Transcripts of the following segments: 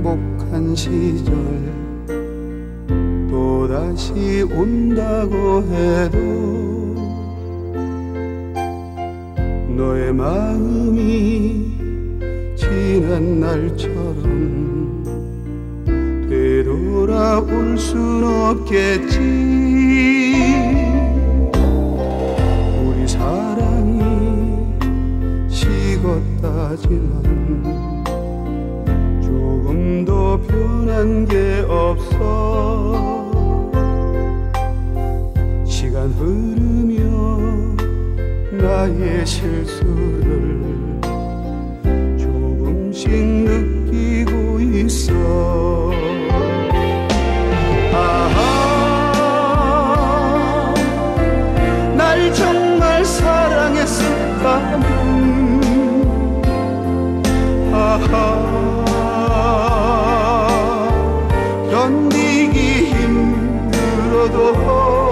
행복한 시절 또다시 온다고 해도 너의 마음이 지난 날처럼 되돌아올 순 없겠지. 우리 사랑이 식었다지만 조금도 변한 게 없어. 시간 흐르며 나의 실수를 조금씩 느끼고 있어. 아하, 날 정말 사랑했었다면, 아하, 견디기 힘들어도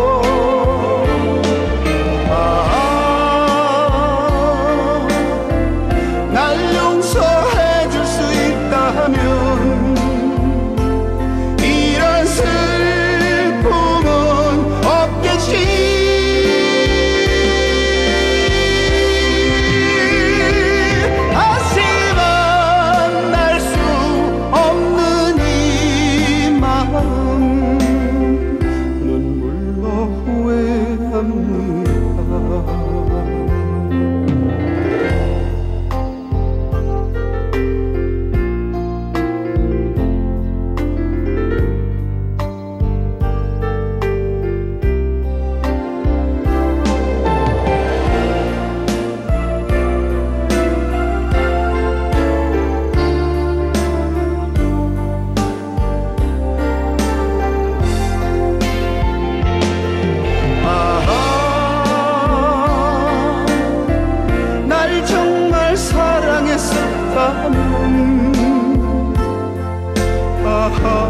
이런 슬픔은 없겠지. 다시 만날 수 없는 이 마음 눈물로 후회합니다. 사랑했었다면, 아하,